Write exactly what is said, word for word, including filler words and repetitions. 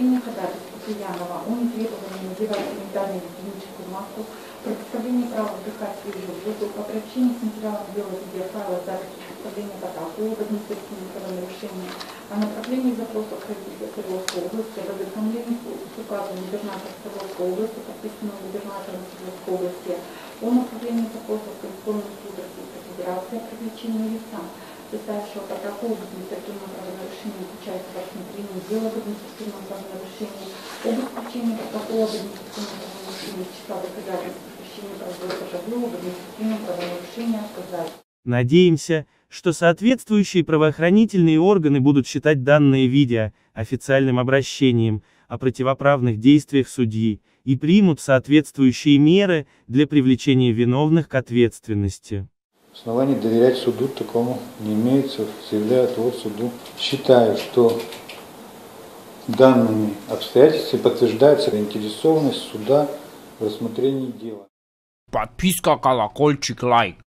предъявление ходатайства Куянова о нетребовании надевать санитарную гигиеническую маску, предоставление права вдыхать свежий воздух, о приобщении с материалом дела в виде файла записи представления протокола об административном правонарушении, о направлении запроса правительства Свердловской области, об ознакомлении с указом губернатора Свердловской области, подписанного губернатором Свердловской области, о направлении запроса в Конституционный суд Российской Федерации о привлечении лица, составившего протокол об административном правонарушении к участию в рассмотрении дела об административном правонарушении, об исключении протокола об административном правонарушении из числа доказательств прекращения производства дела об административном правонарушении отказать. Надеемся, что соответствующие правоохранительные органы будут считать данное видео официальным обращением о противоправных действиях судьи и примут соответствующие меры для привлечения виновных к ответственности. Оснований доверять суду такому не имеется, заявляю от суду. Считаю, что данными обстоятельствами подтверждается заинтересованность суда в рассмотрении дела. Подписка, колокольчик, лайк.